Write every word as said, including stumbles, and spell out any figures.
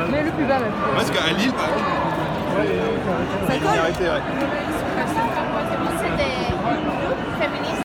Mais le plus bas, le plus bas. Parce qu'à Lille, par exemple, Ça colle. arrêté, ouais. C'est des groupes féministes.